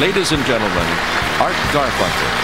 Ladies and gentlemen, Art Garfunkel.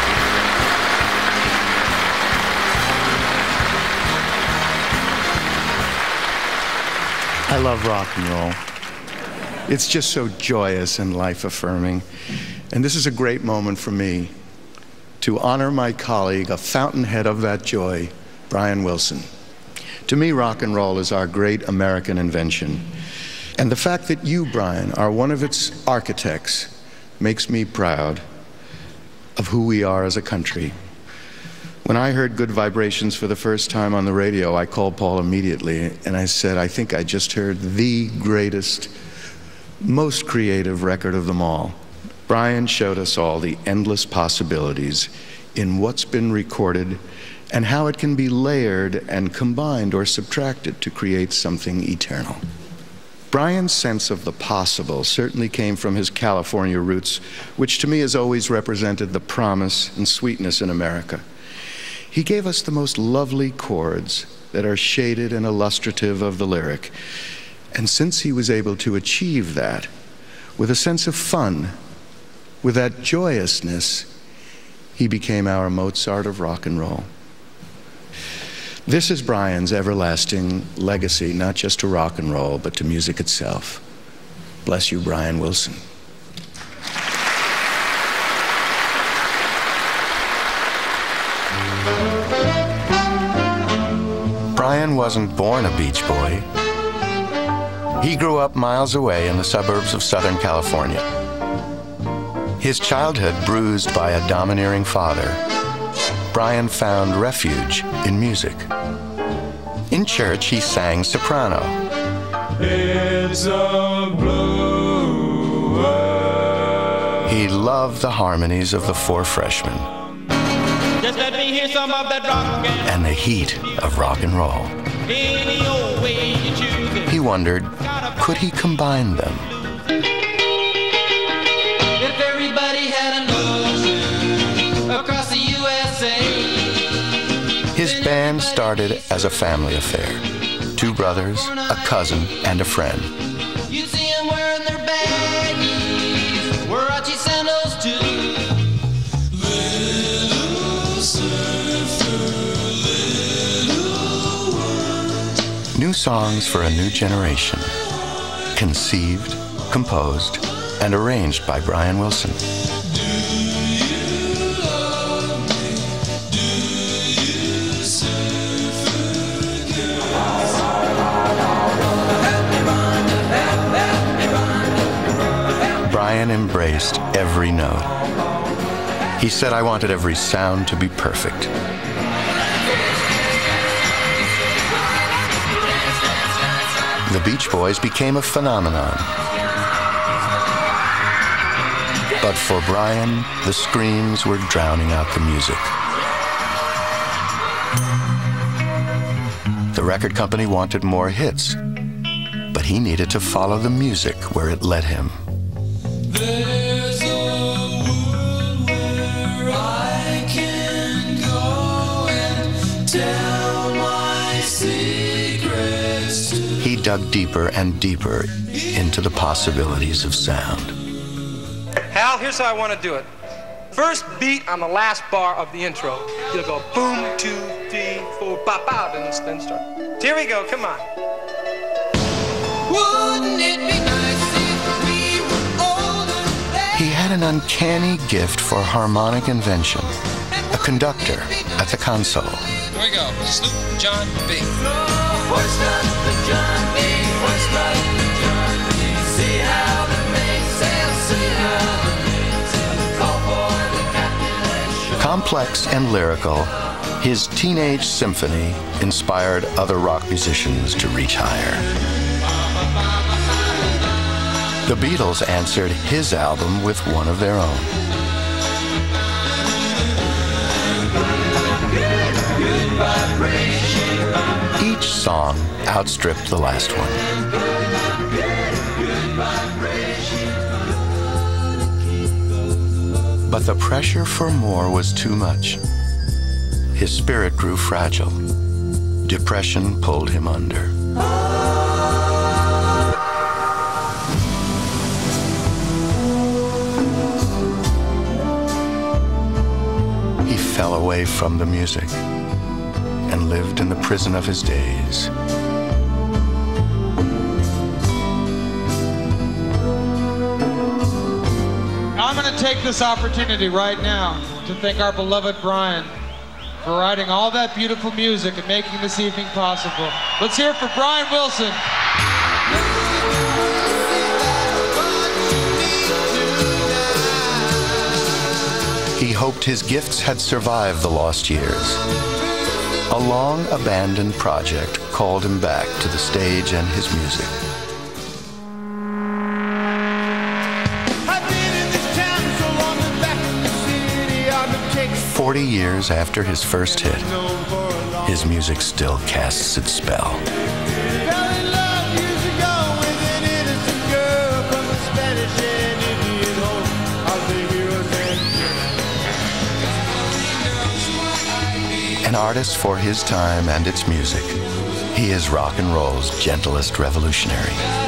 I love rock and roll. It's just so joyous and life-affirming. And this is a great moment for me to honor my colleague, a fountainhead of that joy, Brian Wilson. To me, rock and roll is our great American invention. And the fact that you, Brian, are one of its architects makes me proud of who we are as a country. When I heard Good Vibrations for the first time on the radio, I called Paul immediately and I said, I think I just heard the greatest, most creative record of them all. Brian showed us all the endless possibilities in what's been recorded and how it can be layered and combined or subtracted to create something eternal. Brian's sense of the possible certainly came from his California roots, which to me has always represented the promise and sweetness in America. He gave us the most lovely chords that are shaded and illustrative of the lyric. And since he was able to achieve that with a sense of fun, with that joyousness, he became our Mozart of rock and roll. This is Brian's everlasting legacy, not just to rock and roll, but to music itself. Bless you, Brian Wilson. Brian wasn't born a Beach Boy. He grew up miles away in the suburbs of Southern California. His childhood bruised by a domineering father, Brian found refuge in music. In church, he sang soprano. It's a blue world. He loved the harmonies of the Four Freshmen. Just let me hear some of that rock and the heat of rock and roll. Any old way you choose it. He wondered, could he combine them? If everybody had an ocean across the USA. His band started as a family affair. Two brothers, a cousin, and a friend. You see them wearing their baggies, Warachi sandals too. New songs for a new generation. Conceived, composed, and arranged by Brian Wilson. Brian embraced every note. He said, I wanted every sound to be perfect. The Beach Boys became a phenomenon. But for Brian, the screams were drowning out the music. The record company wanted more hits, but he needed to follow the music where it led him. There's a world where I can go and tell my secrets. He dug deeper and deeper into the possibilities of sound. Hal, here's how I want to do it. First beat on the last bar of the intro. You'll go boom, 2, 3, 4, pop out, and then start. Here we go, come on. Wouldn't it be nice if we were older? He had an uncanny gift for harmonic invention, a conductor at the console. Here we go, Sloop John B. What's up with John B? What's up with John B? See how the main sails, see how the main sails. Call for the captain and show. Complex and lyrical, his teenage symphony inspired other rock musicians to reach higher. The Beatles answered his album with one of their own. Good vibration. Each song outstripped the last one. But the pressure for more was too much. His spirit grew fragile. Depression pulled him under. fell away from the music and lived in the prison of his days. I'm going to take this opportunity right now to thank our beloved Brian for writing all that beautiful music and making this evening possible. Let's hear it for Brian Wilson. He hoped his gifts had survived the lost years. A long-abandoned project called him back to the stage and his music. I've been in this town so long and back in the city. I've been taking 40 years after his first hit, his music still casts its spell. fell in love years ago with an innocent girl from the Spanish and Indian home of the heroes and An artist for his time and its music, he is rock and roll's gentlest revolutionary.